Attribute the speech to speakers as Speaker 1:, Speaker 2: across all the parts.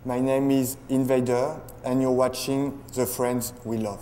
Speaker 1: My name is Invader, and you're watching The Friends We Love.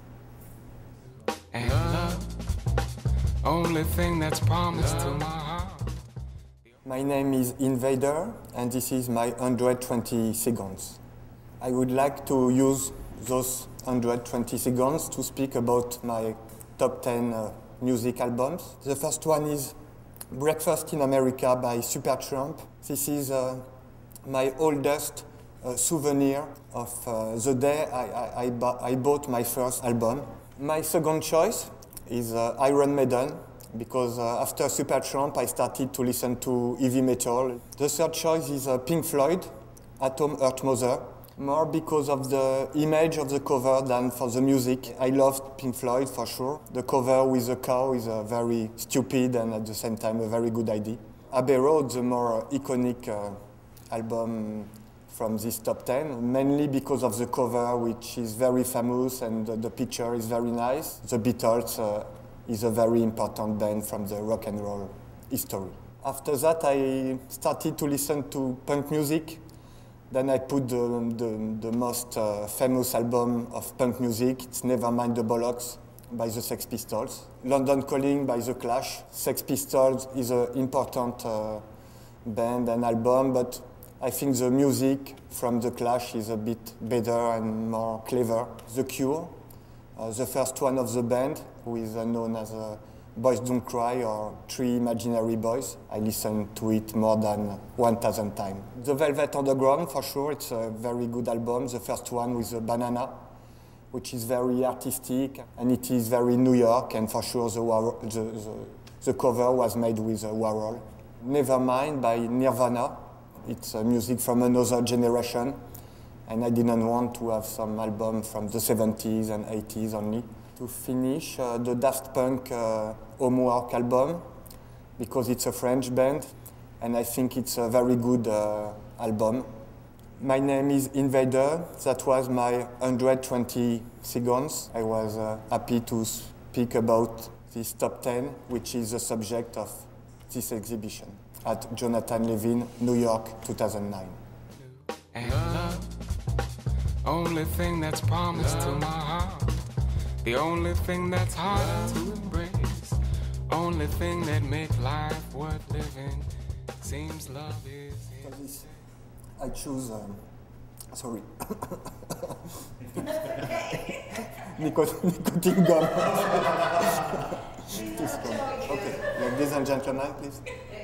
Speaker 2: And love, only thing that's promised to my heart.
Speaker 1: My name is Invader, and this is my 120 seconds. I would like to use those 120 seconds to speak about my top 10 music albums. The first one is Breakfast in America by Supertramp. This is my oldest souvenir of the day I bought my first album. My second choice is Iron Maiden, because after Supertramp I started to listen to heavy metal. The third choice is Pink Floyd, Atom Heart Mother, more because of the image of the cover than for the music. I loved Pink Floyd for sure. The cover with the cow is very stupid and at the same time a very good idea. Abbey Road, the more iconic album from this top 10, mainly because of the cover, which is very famous, and the picture is very nice. The Beatles is a very important band from the rock and roll history. After that, I started to listen to punk music. Then I put the most famous album of punk music. It's Nevermind the Bollocks by the Sex Pistols. London Calling by The Clash. Sex Pistols is an important band and album, but I think the music from The Clash is a bit better and more clever. The Cure, the first one of the band, who is known as Boys Don't Cry or Three Imaginary Boys. I listened to it more than 1,000 times. The Velvet Underground, for sure, it's a very good album. The first one with the banana, which is very artistic, and it is very New York, and for sure the cover was made with Warhol. Nevermind by Nirvana. It's music from another generation, and I didn't want to have some album from the 70s and 80s only. To finish, the Daft Punk Homework album, because it's a French band, and I think it's a very good album. My name is Invader. That was my 120 seconds. I was happy to speak about this top 10, which is the subject of this exhibition at Jonathan Levin, New York, 2009.
Speaker 2: And love, only thing that's promised to my heart. The only thing that's hard to embrace. Only thing that makes life worth living. Seems love is here.
Speaker 1: I choose, sorry. Nicotine gum. Okay, ladies and gentlemen, please.